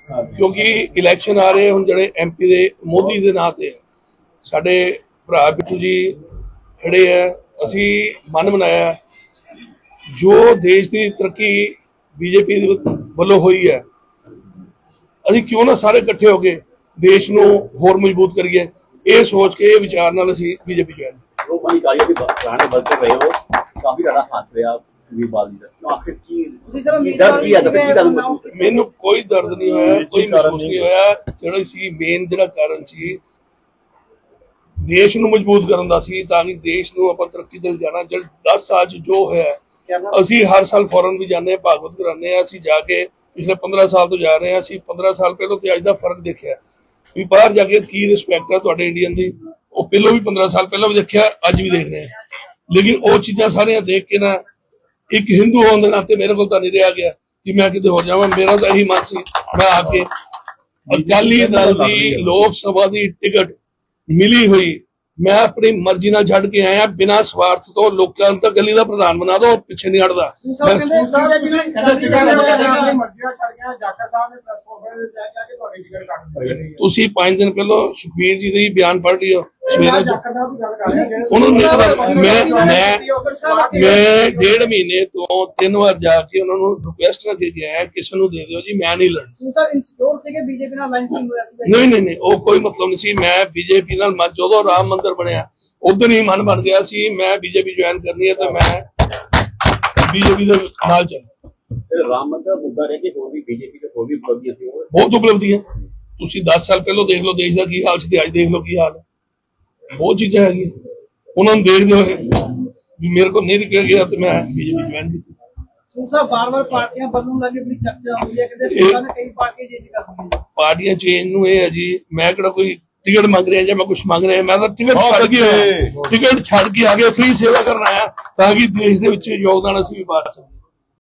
क्योंकि इलैक्शन आ रहे हुण जिहड़े MP दे मोदी दे नां ते साडे भरा बिट्टू जी खड़े है। असीं मन बनाया जो देश की तरक्की BJP वालों हुई है, असीं क्यों ना सारे इकट्ठे हो गए देश नूं होर मजबूत करिए। ये सोच के विचार नाल असीं BJP ज्वाइन। मैनू कोई दर्द नहीं होया, कोई महसूस नहीं होया। जिहड़ा सी मेन जिहड़ा कारण सी देश नूं मजबूत करन दा सी, तां कि देश नूं आपां तरक्की दे जाना। जिहड़ा 10 साल च जो होया, असीं हर साल फॉरन भी जाने, भागवत कराने, असीं जाके पिछले 15 साल तो जा रहे हैं। असीं 15 साल पहलों ते अज दा फर्क देखिया भी बाहर जाके की रिस्पैक्ट है तुहाडे इंडियन दी। वो पहलों भी 15 साल पहलों भी देखिया, अज भी देख रहे हैं। लेकिन वो चीज़ां सारियां देख के ना एक हिंदू होने के नाते मेरे को नहीं रहा गया कि मैं किते हो जावां। मेरा तो यही मन सी, मैं आके अकाली दल दी लोक सभा की टिकट मिली हुई मैं अपनी मर्जी नाल छड्ड के आया, बिना स्वार्थ तो। लोकां तक गली दा प्रधान बना दो, पिछे नहीं हटदा। तुसीं 5 दिन पहलों सुखबीर जी दी बयान पढ़ लियो। मैं 1.5 महीने तो 3 बार जाके उन्होंने रिक्वेस्ट करके गया है किसी नूं दे दिओ जी, मैं नहीं लड़ना। नहीं वो कोई मतलब नहीं सी। मैं BJP नाल मन जो राम मंदिर बनया उधर ही मन बन गया सी। मैं BJP ज्वाइन करनी है तो मैं BJP दे नाल चल। राम मंदिर मुद्दा रह के होर भी BJP के होर भी उपलब्धियां सी, बहुत उपलब्धियां। तुसीं 10 साल पहलों देख लो देश का की हाल सी, अज देख लो की हाल है। बहुत चीज़ां है उन्होंने देखते हुए मेरे को नहीं निकल गया तो मैं BJP ज्वाइन की। बार-बार पार्टियां बदलने लगी, अपनी चर्चा हुई है कि कई पार्टियां चेंज कर दी। पार्टियां चेंज नूं है जी, मैं किहड़ा कोई टिकट मंग रहा या मैं कुछ मंग रहा। मैं तो टिकट छड्ड के आगे फ्री सेवा करना आया ताकि देश दे विच योगदान असीं भी पा सकीए।